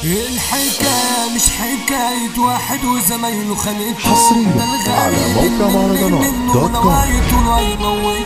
الحكاية مش حكاية واحد وزمايله خانته، حصريا على موقع مهرجانات.com.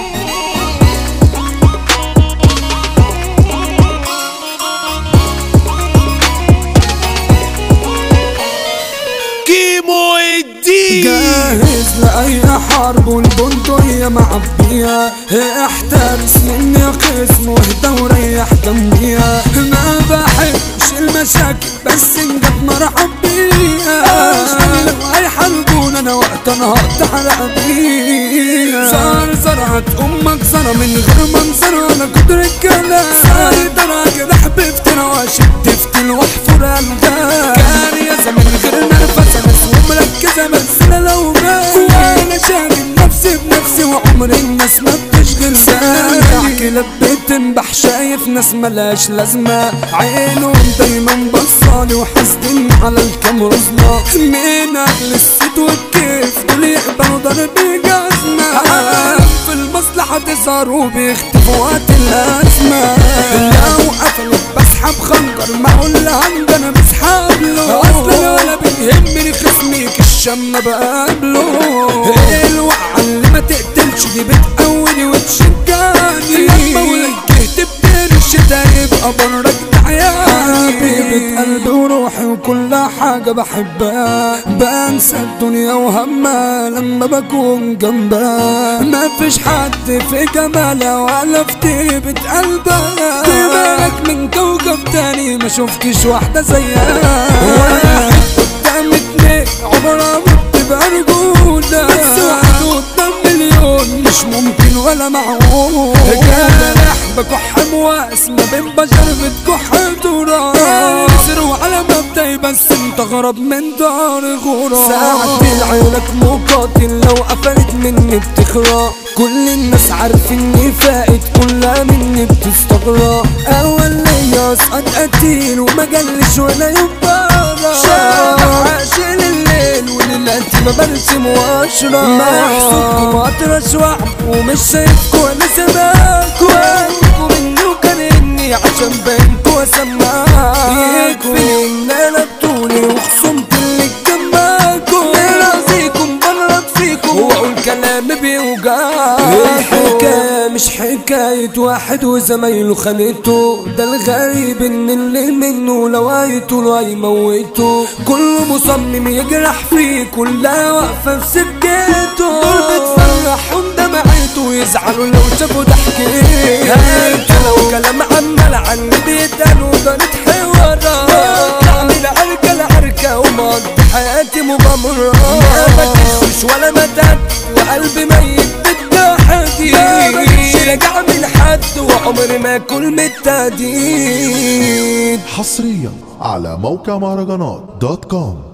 جاهز لأي حرب والبندقية معبية، احترس مني خصم واهدى وريح جنبيها. ما بحبش المشاكل بس انجب مرحب بيها، لو هيحاربون انا وقت انا هقطع بيها. زرعت امك زرع من غير منظر، انا قدر الكلام سيطرة كده حبيبتنا وشدفت الوحفر قلبها. كان يا زمن غير نرفز ناس ومركزة بس انا لو مات وانا شاغل نفسي بنفسي وعمر الناس ما بتشغل بالي. كلاب بتنبح شايف ناس ملاش لازمة، عينهم دايما بصالي وحاسدين على الكام رزمة. من اجل الست والكيف دول يقبلوا ضرب جزمة، في المصلحة تظهر وبيختفوا وقت الأزمة. لو قفلت بسحب خنجر ما اقول لهند انا بسحب له، اصلا ولا بيهمني خصميك الشم بقابله. الوقعة اللي ما تقتلش دي بتقويني وتشجعني، لما ولجهت بترش ده يبقى برك دعياني. حبيبة قلبي وروحي وكل حاجة بحبها، بنسى الدنيا وهمها لما بكون جنبها. مفيش حد في جمالها ولا في طيبة قلبها، دماغك من كوكب تاني ما شفتش واحدة زيها. قدام اتنين عمرها ما بتبقى رجولة، بس واحد قدام مليون مش ممكن ولا معقول. جارح بكح مواس ما بين بشر بتكح تراب، يسروا على مبدأي بس انت غرب من دار غراب. ساعة العيلك مقاتل لو قفلت مني بتخرق، كل الناس عارفيني فائت كلها مني بتستغرب. اول ليا اسقط قتيل وما جلش ولا يبقى شارع عاشق الليل وليلاتي ما برسم واشرب. محسوبكم اطرش وعب ومش شايفكوا انا سماكوا مني وكانني عشان بينكوا اسمعكوا. يكفي ان انا بطولي وخصمت اللي جنبكوا، راسيكم بنرد فيكم واقول كلام بيوجعكوا. الحكاية مش حكاية واحد وزمايله خانته، ده الغريب ان اللي منه لو هيطول هيموته. كله مصمم يجرح فيه كلها واقفة في سكته، دول بتفرحهم دمعته ويزعلوا لو شافوا ضحكته. لو كلام عمال عن اللي بيتقالوا ضلت حوارات، اعمل عركة لعركة ومقضي حياتي مغامرات. ما بكشش ولا مدد وقلبي ميت بالتحديد، مش راجع من حد وعمري ما اكل من التهديد. حصريا على موقع مهرجانات.com.